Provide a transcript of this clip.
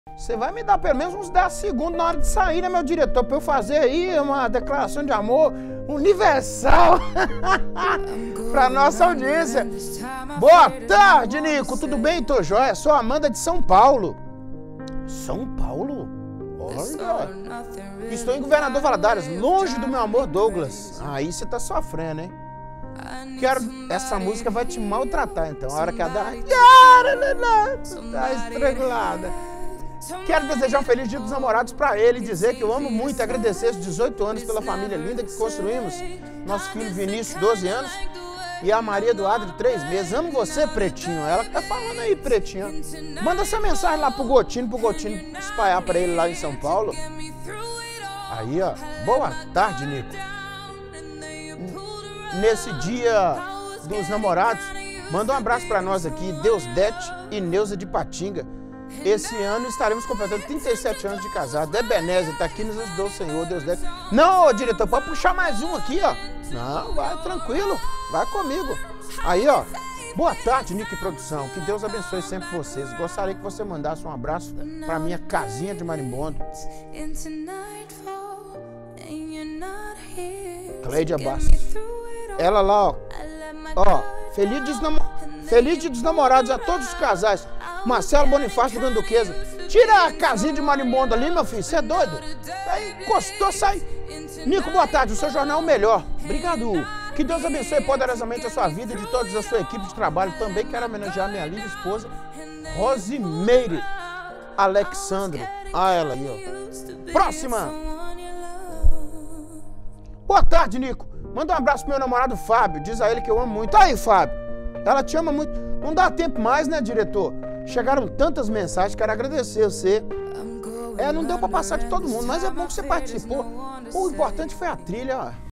Você vai me dar pelo menos uns 10 segundos na hora de sair, né, meu diretor? Pra eu fazer aí uma declaração de amor universal pra nossa audiência. Boa tarde, Nico. Tudo bem? Tô joia. Sou Amanda de São Paulo. São Paulo? Olha. Estou em Governador Valadares, longe do meu amor Douglas. Aí você tá sofrendo, hein? Essa música vai te maltratar, então. A hora que ela dá... Tá estrangulada. Quero desejar um feliz dia dos namorados pra ele e dizer que eu amo muito e agradecer os 18 anos pela família linda que construímos. Nosso filho Vinícius, 12 anos, e a Maria Eduarda, de 3 meses. Amo você, Pretinho. Ela que tá falando aí, Pretinho. Manda essa mensagem lá pro Gotinho espalhar pra ele lá em São Paulo. Aí, ó. Boa tarde, Nico. Nesse dia dos namorados, manda um abraço pra nós aqui, Deusdete e Neuza de Patinga. Esse ano estaremos completando 37 anos de casado. Ebenezer, tá aqui, nos ajudou o Senhor, Deusdete. Não, diretor, pode puxar mais um aqui, ó. Não, vai, tranquilo, vai comigo. Aí, ó. Boa tarde, Nico e produção. Que Deus abençoe sempre vocês. Gostaria que você mandasse um abraço pra minha casinha de marimbondo. Cleidia Bastos. Ela lá, ó. Ó, feliz dia dos namorados a todos os casais. Marcelo Bonifácio do Ganduquesa. Tira a casinha de marimbondo ali, meu filho. Você é doido? Aí encostou, sai. Nico, boa tarde. O seu jornal é o melhor. Obrigado. Que Deus abençoe poderosamente a sua vida e de toda a sua equipe de trabalho. Também quero homenagear minha linda esposa, Rosimeire Alexandro. Ah, ela aí, ó. Próxima. Boa tarde, Nico. Manda um abraço pro meu namorado Fábio. Diz a ele que eu amo muito. Aí, Fábio. Ela te ama muito. Não dá tempo mais, né, diretor? Chegaram tantas mensagens, quero agradecer você. Não deu pra passar de todo mundo, mas é bom que você participou. O importante foi a trilha, ó.